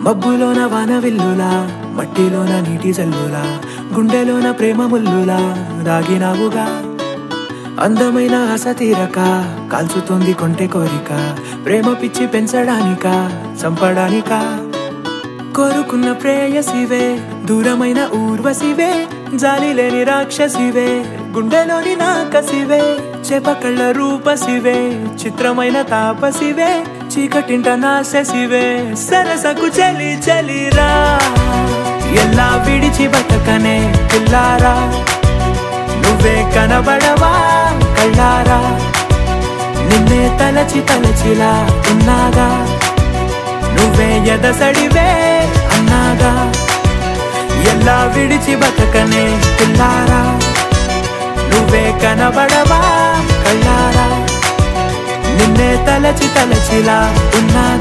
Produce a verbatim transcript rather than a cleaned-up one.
మబ్బులోన వాన విల్లులా మట్టిలోన నీటి జల్లులా గుండెలోన ప్రేమ ముల్లులా దాగినావుగా అందమైన ఆశ తీరక కాల్చుతోంది కొంటె కోరిక ప్రేమ పిచ్చి పెంచడానిక చంపడానిక కోరుకున్న ప్రేయసివే దూరమైన ఊర్వశివే జాలి లేని రాక్షసివే గుండెలోని నాకసివే చేపకళ్ళ రూపసివే చిత్రమైన తాపసివే చీకటింట నాశసివే సరసకు చలి చలిరా ఎలా విడిచి బతకనే పిల్లారా నువ్వే కనబడవా కళ్ళారా నిన్నే తలచి తలచిలా ఉన్నాగా నువ్వే ఎదసడివే అన్నాగా ఎలా విడిచి బతకనే పిల్లారా నువ్వే కనబడవా కళ్ళారా నిన్నే తలచి తలచిలా ఉన్నా